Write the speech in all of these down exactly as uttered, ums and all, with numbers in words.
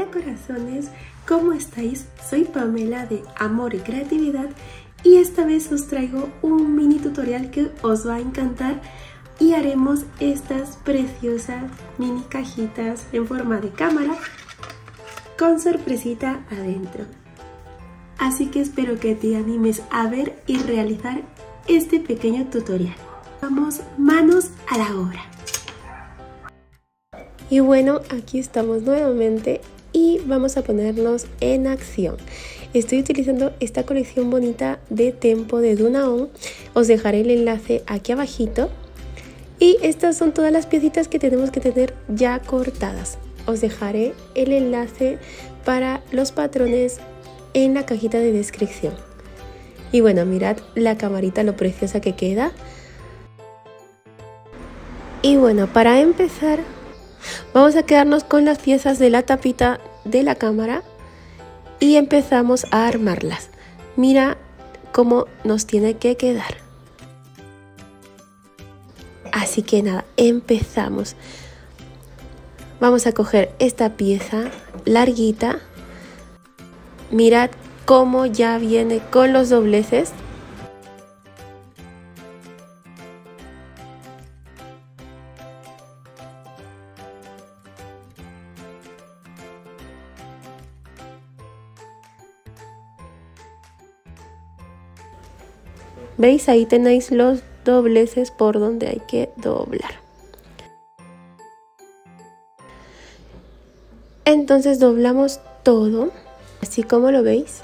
Hola corazones, ¿cómo estáis? Soy Pamela de Amor y Creatividad y esta vez os traigo un mini tutorial que os va a encantar y haremos estas preciosas mini cajitas en forma de cámara con sorpresita adentro. Así que espero que te animes a ver y realizar este pequeño tutorial. Vamos manos a la obra. Y bueno, aquí estamos nuevamente y vamos a ponernos en acción. Estoy utilizando esta colección bonita de Tempo de Dunaon. Os dejaré el enlace aquí abajito. Y estas son todas las piecitas que tenemos que tener ya cortadas. Os dejaré el enlace para los patrones en la cajita de descripción. Y bueno, mirad la camarita, lo preciosa que queda. Y bueno, para empezar, vamos a quedarnos con las piezas de la tapita de la cámara y empezamos a armarlas. Mira cómo nos tiene que quedar. Así que nada, empezamos. Vamos a coger esta pieza larguita. Mirad cómo ya viene con los dobleces. ¿Veis? Ahí tenéis los dobleces por donde hay que doblar. Entonces doblamos todo, así como lo veis.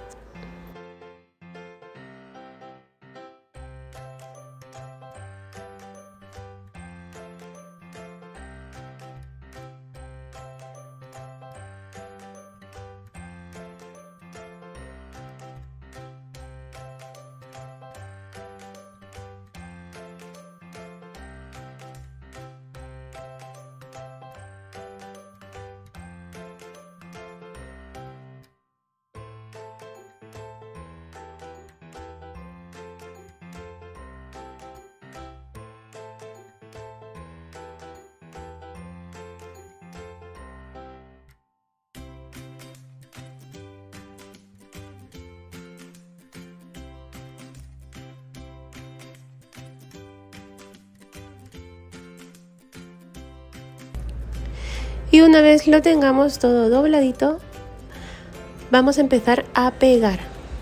Y una vez lo tengamos todo dobladito, vamos a empezar a pegar.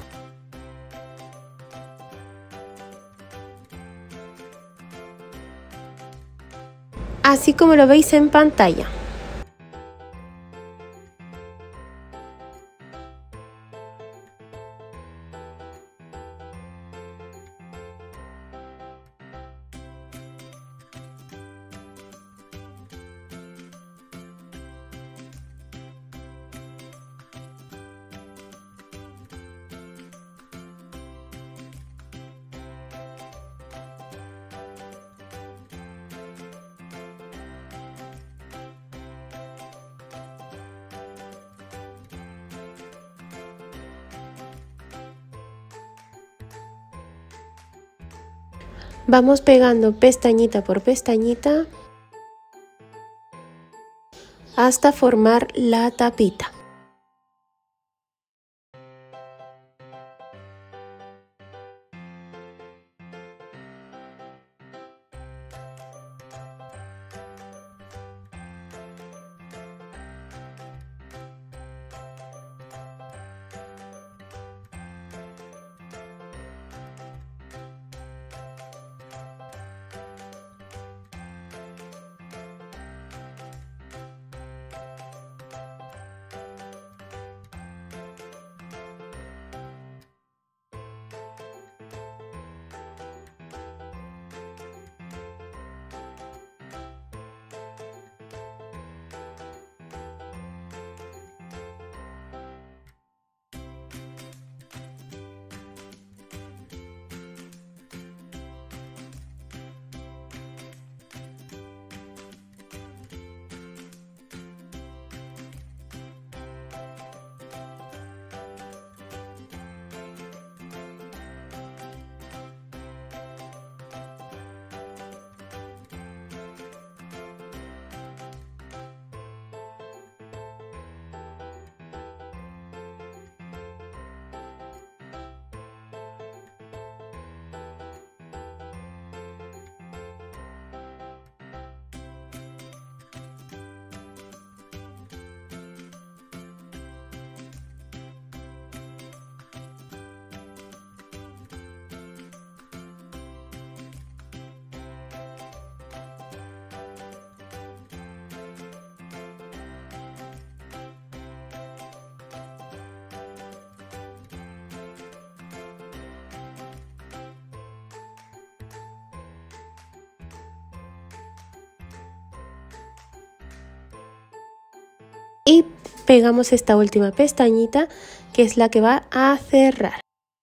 Así como lo veis en pantalla. Vamos pegando pestañita por pestañita hasta formar la tapita. y pegamos esta última pestañita, que es la que va a cerrar.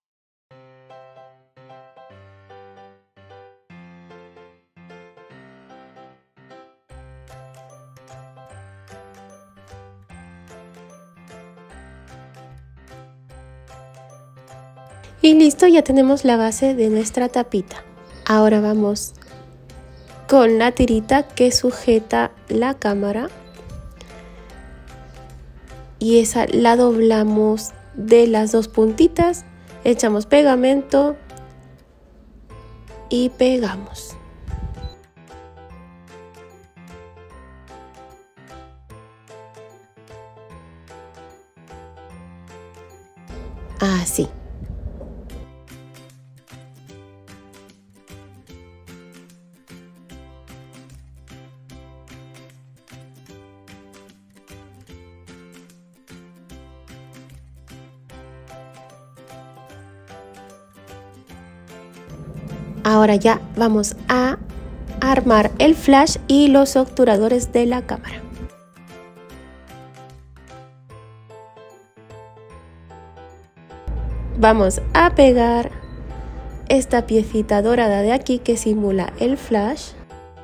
Y listo, ya tenemos la base de nuestra tapita. Ahora vamos con la tirita que sujeta la cámara y esa la doblamos de las dos puntitas, echamos pegamento y pegamos. Así. Ahora ya vamos a armar el flash y los obturadores de la cámara. Vamos a pegar esta piecita dorada de aquí que simula el flash.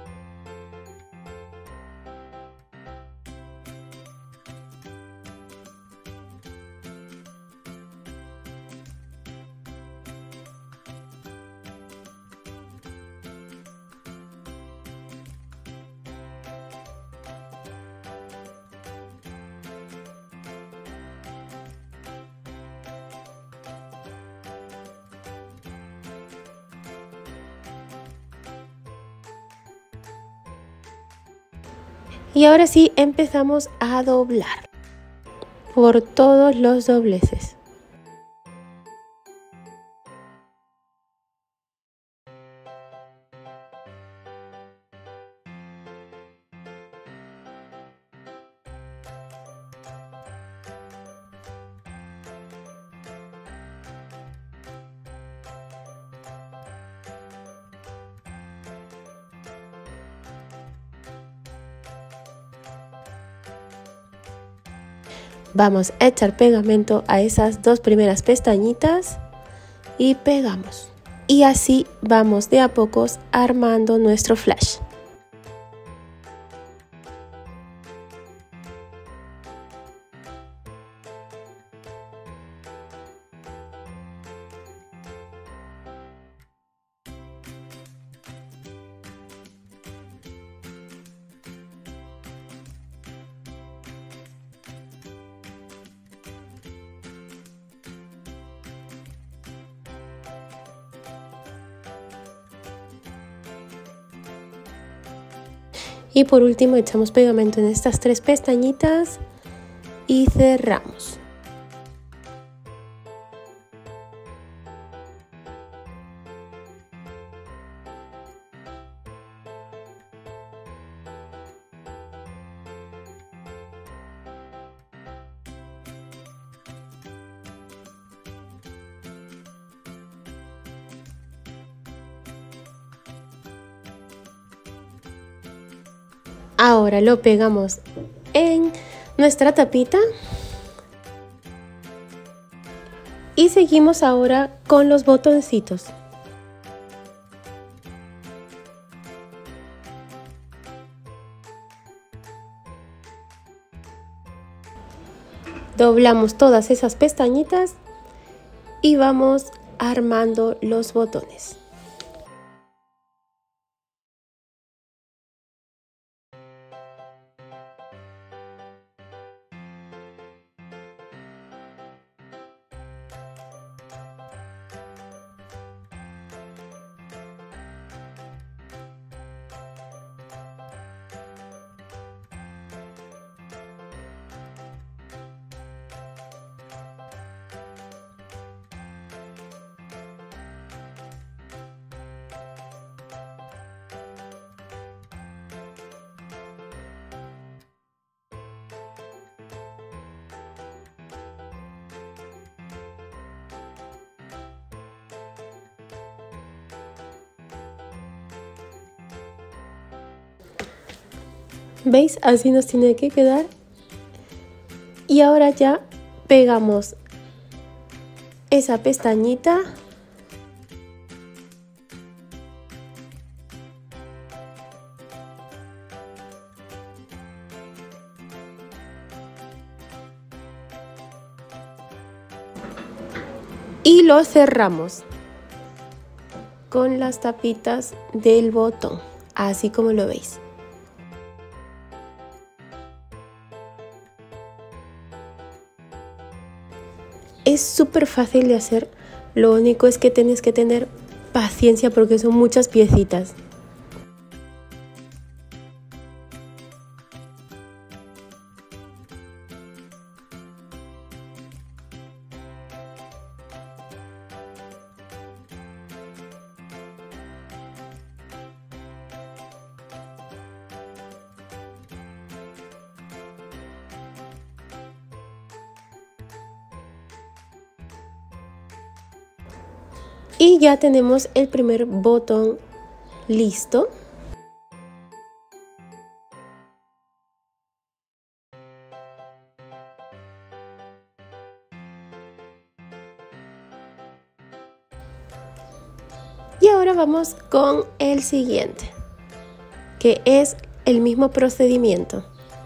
Y ahora sí empezamos a doblar por todos los dobleces. Vamos a echar pegamento a esas dos primeras pestañitas y pegamos. Y así vamos de a pocos armando nuestro flash. Y por último echamos pegamento en estas tres pestañitas y cerramos. Ahora lo pegamos en nuestra tapita y seguimos ahora con los botoncitos. Doblamos todas esas pestañitas y vamos armando los botones. ¿Veis? Así nos tiene que quedar Y ahora ya pegamos esa pestañita. Y lo cerramos con las tapitas del botón, así como lo veis. Es súper fácil de hacer, lo único es que tienes que tener paciencia porque son muchas piecitas. Y ya tenemos el primer botón listo. Y ahora vamos con el siguiente, que es el mismo procedimiento.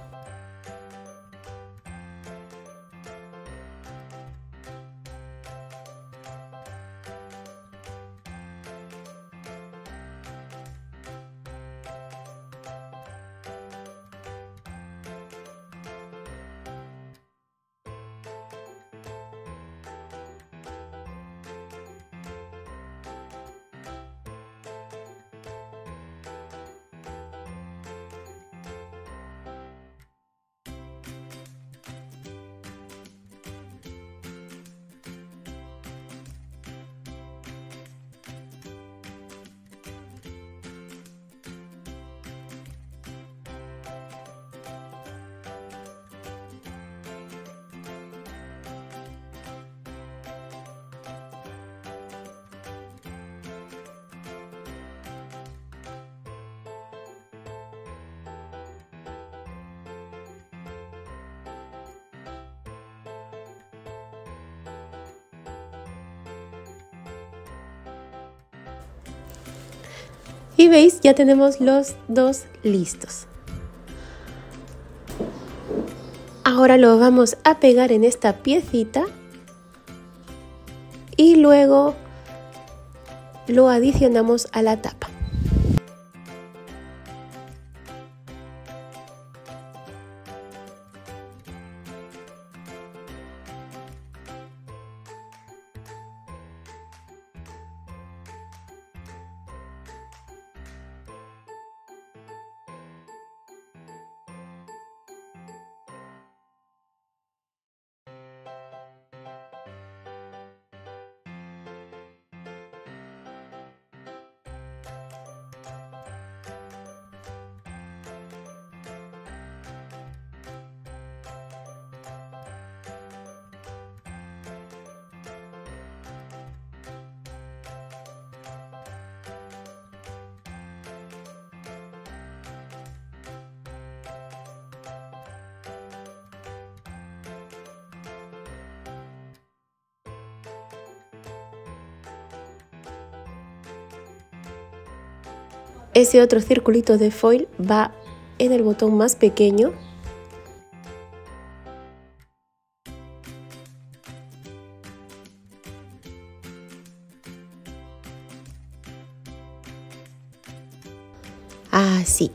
Y veis, ya tenemos los dos listos. Ahora lo vamos a pegar en esta piecita y luego lo adicionamos a la tapa. Ese otro circulito de foil va en el botón más pequeño. Así.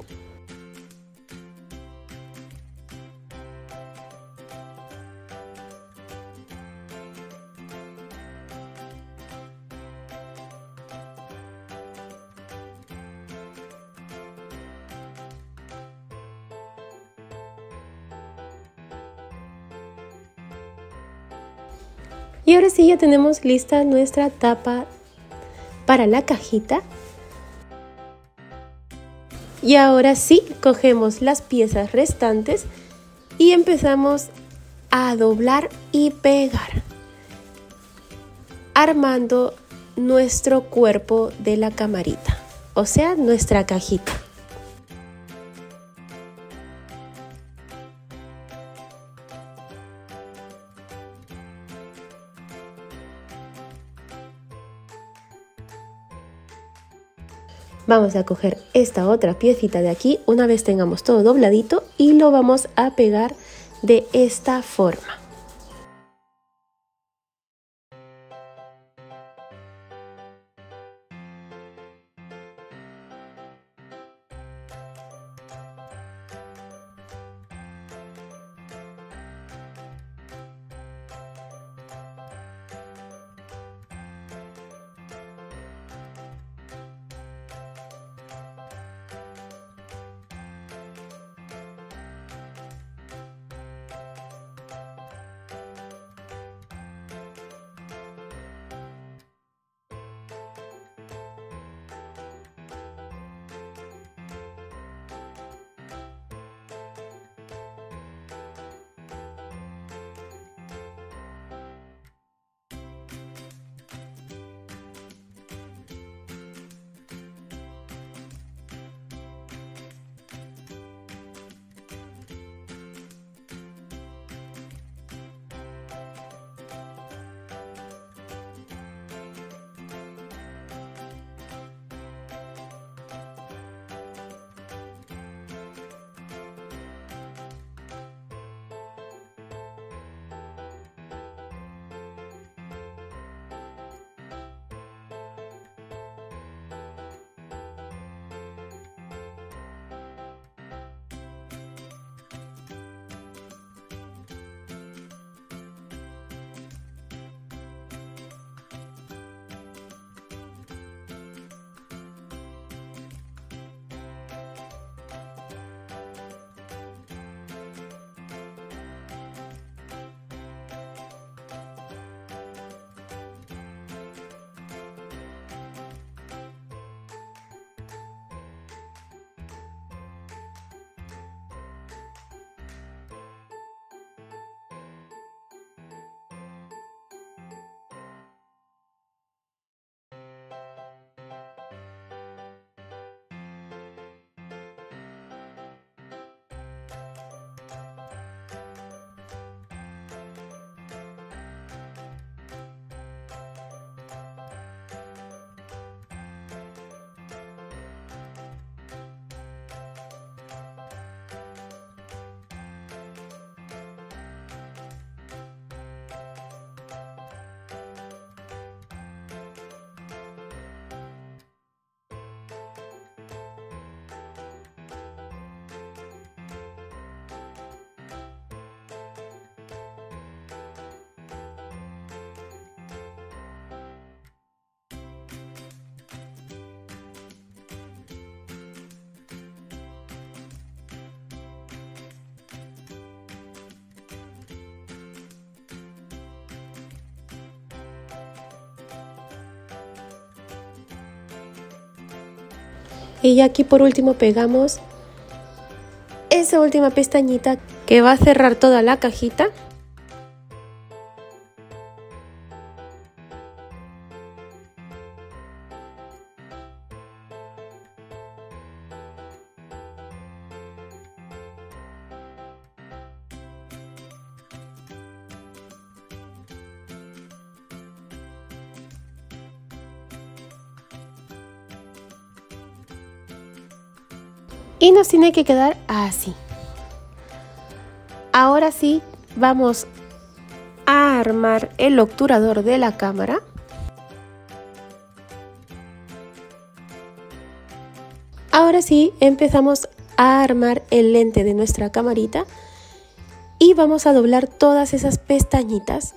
Y ahora sí ya tenemos lista nuestra tapa para la cajita. Y ahora sí cogemos las piezas restantes y empezamos a doblar y pegar, armando nuestro cuerpo de la camarita, o sea, nuestra cajita. Vamos a coger esta otra piecita de aquí, una vez tengamos todo dobladito, y lo vamos a pegar de esta forma. Y aquí por último pegamos esa última pestañita que va a cerrar toda la cajita. Y nos tiene que quedar así. Ahora sí, vamos a armar el obturador de la cámara. Ahora sí, empezamos a armar el lente de nuestra camarita y vamos a doblar todas esas pestañitas.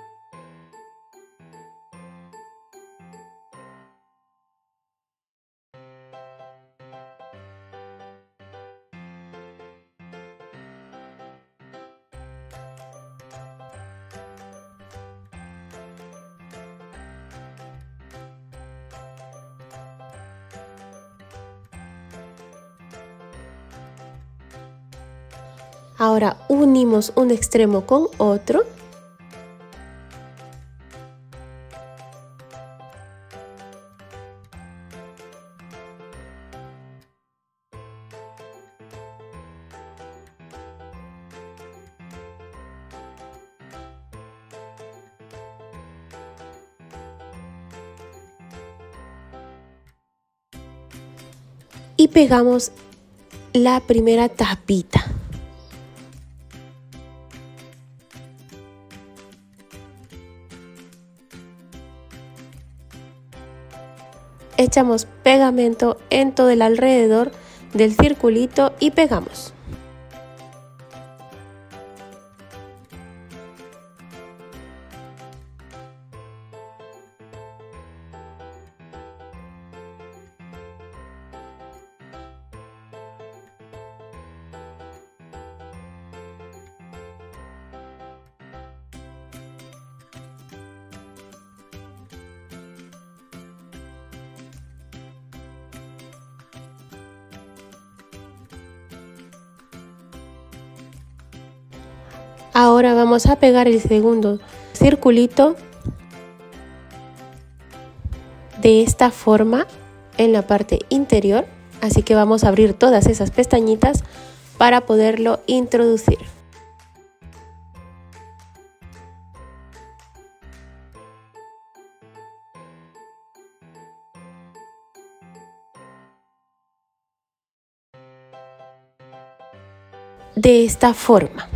Ahora unimos un extremo con otro. y pegamos la primera tapita. Echamos pegamento en todo el alrededor del circulito y pegamos. Ahora vamos a pegar el segundo circulito de esta forma en la parte interior, así que vamos a abrir todas esas pestañitas para poderlo introducir. De esta forma.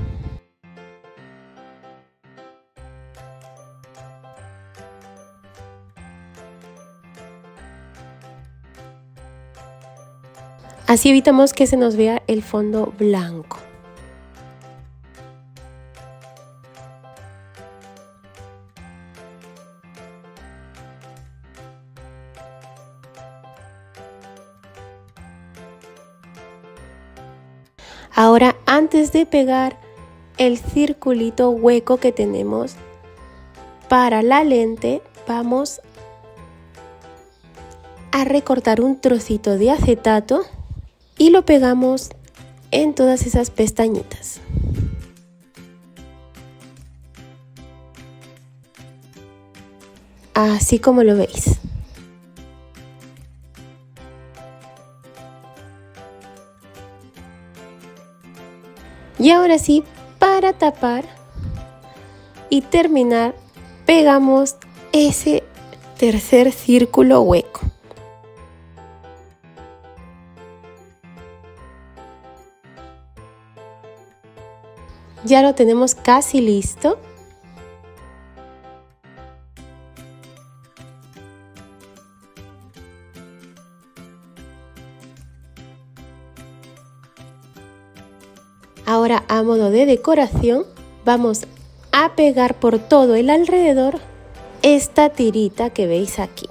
Así evitamos que se nos vea el fondo blanco. Ahora, antes de pegar el circulito hueco que tenemos para la lente, vamos a recortar un trocito de acetato y lo pegamos en todas esas pestañitas. Así como lo veis. Y ahora sí, para tapar y terminar, pegamos ese tercer círculo hueco. Ya lo tenemos casi listo. Ahora, a modo de decoración, vamos a pegar por todo el alrededor esta tirita que veis aquí.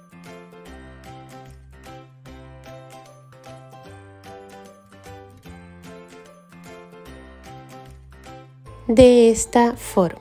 De esta forma.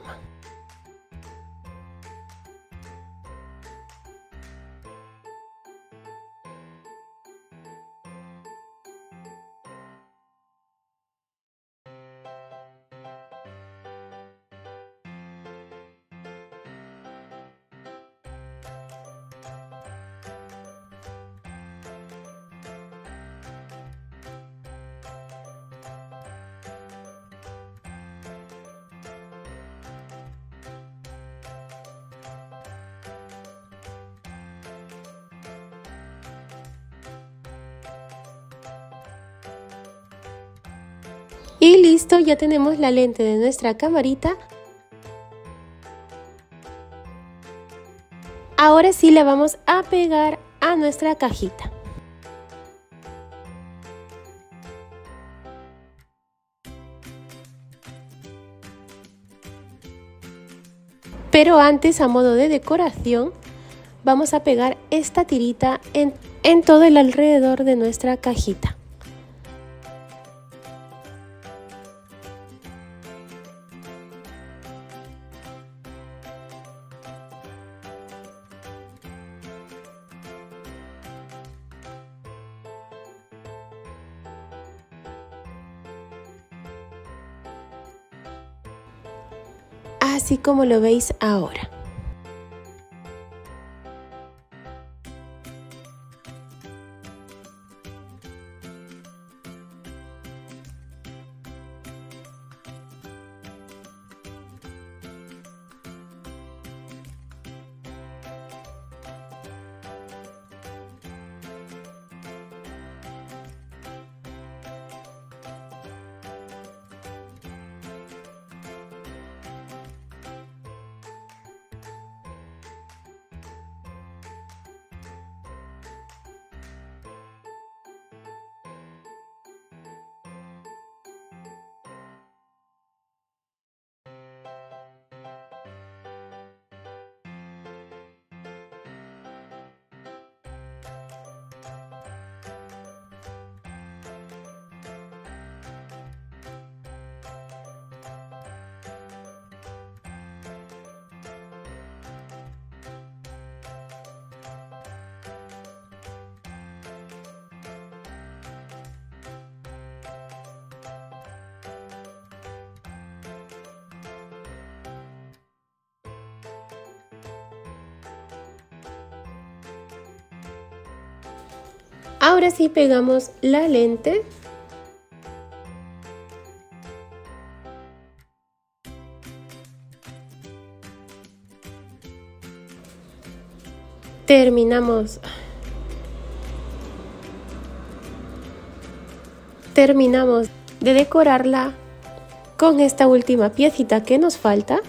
Y listo, ya tenemos la lente de nuestra camarita. Ahora sí la vamos a pegar a nuestra cajita. Pero antes, a modo de decoración, vamos a pegar esta tirita en, en todo el alrededor de nuestra cajita. Así como lo veis ahora. Ahora sí pegamos la lente. Terminamos. Terminamos de decorarla con esta última piecita que nos falta.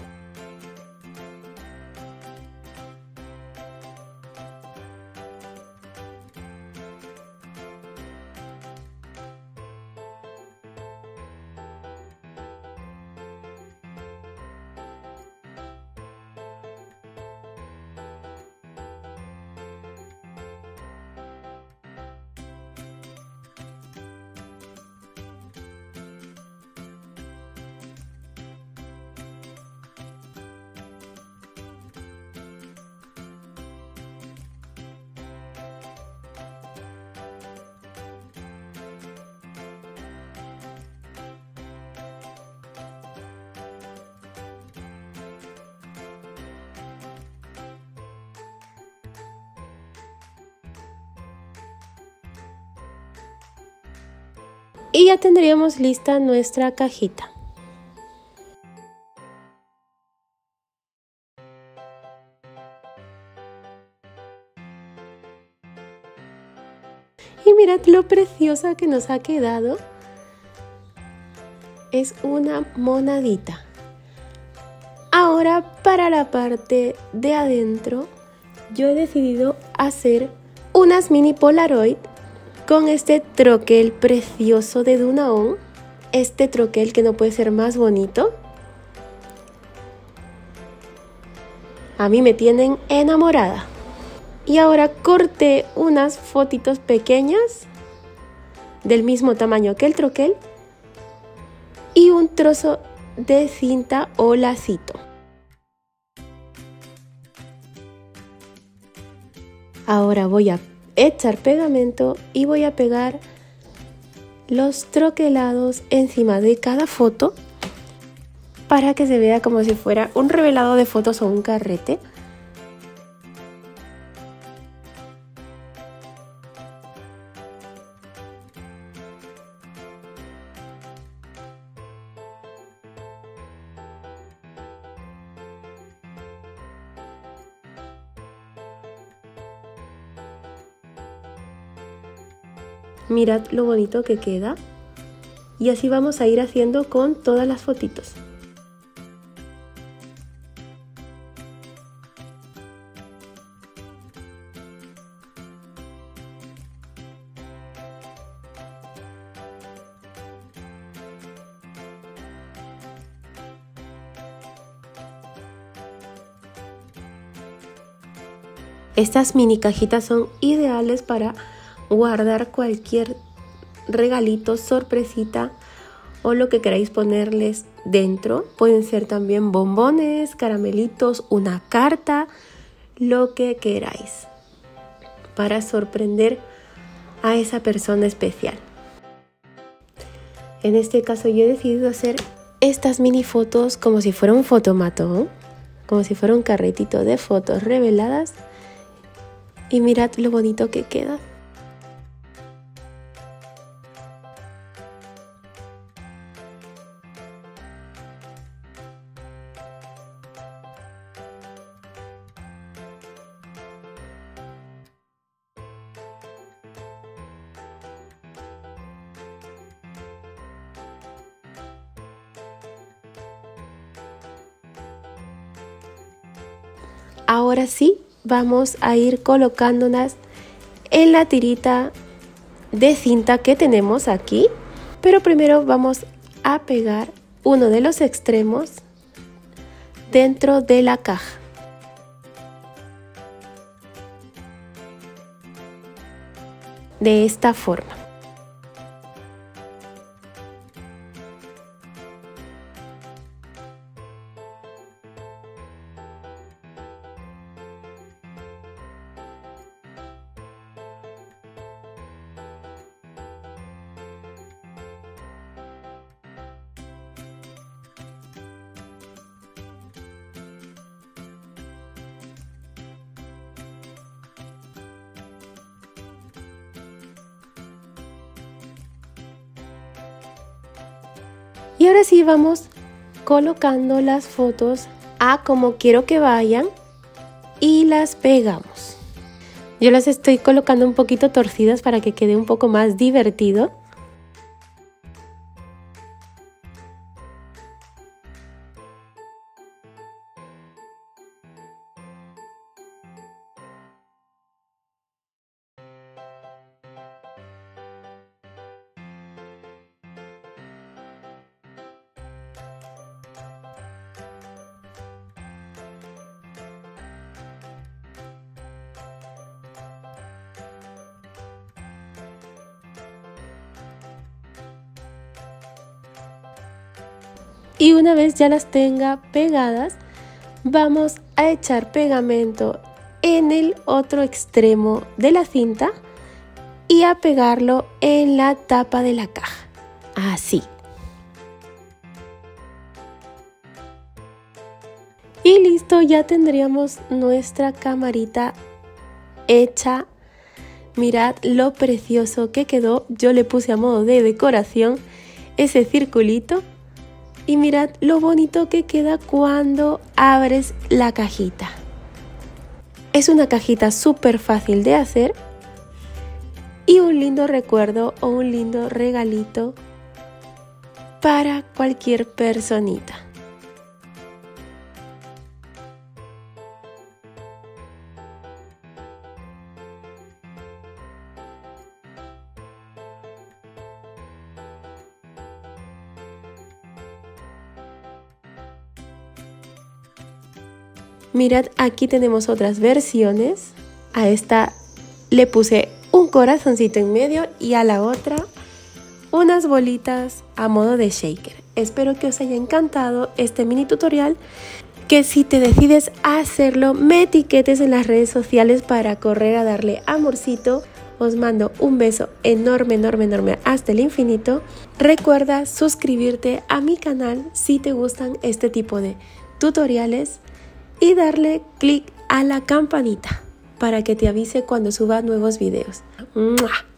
Y ya tendríamos lista nuestra cajita. Y mirad lo preciosa que nos ha quedado. Es una monadita. Ahora para la parte de adentro, yo he decidido hacer unas mini Polaroid con este troquel precioso de Dunaon, este troquel que no puede ser más bonito. A mí me tienen enamorada. Y ahora corté unas fotitos pequeñas del mismo tamaño que el troquel y un trozo de cinta o lacito. Ahora voy a echar pegamento y voy a pegar los troquelados encima de cada foto para que se vea como si fuera un revelado de fotos o un carrete. Mirad lo bonito que queda. Y así vamos a ir haciendo con todas las fotitos. Estas mini cajitas son ideales para guardar cualquier regalito, sorpresita o lo que queráis ponerles dentro. Pueden ser también bombones, caramelitos, una carta, lo que queráis para sorprender a esa persona especial. En este caso yo he decidido hacer estas mini fotos como si fuera un fotomatón, como si fuera un carretito de fotos reveladas, y mirad lo bonito que queda. Ahora sí, vamos a ir colocándolas en la tirita de cinta que tenemos aquí, pero primero vamos a pegar uno de los extremos dentro de la caja. De esta forma. Y ahora sí vamos colocando las fotos a como quiero que vayan y las pegamos. Yo las estoy colocando un poquito torcidas para que quede un poco más divertido. Y una vez ya las tenga pegadas, vamos a echar pegamento en el otro extremo de la cinta y a pegarlo en la tapa de la caja, así. Y listo, ya tendríamos nuestra camarita hecha. Mirad lo precioso que quedó. Yo le puse a modo de decoración ese circulito. Y mirad lo bonito que queda cuando abres la cajita. Es una cajita súper fácil de hacer y un lindo recuerdo o un lindo regalito para cualquier personita. Mirad, aquí tenemos otras versiones. A esta le puse un corazoncito en medio y a la otra unas bolitas a modo de shaker. Espero que os haya encantado este mini tutorial, que si te decides a hacerlo me etiquetes en las redes sociales para correr a darle amorcito. Os mando un beso enorme, enorme, enorme hasta el infinito. Recuerda suscribirte a mi canal si te gustan este tipo de tutoriales y darle clic a la campanita para que te avise cuando suba nuevos videos. ¡Mua!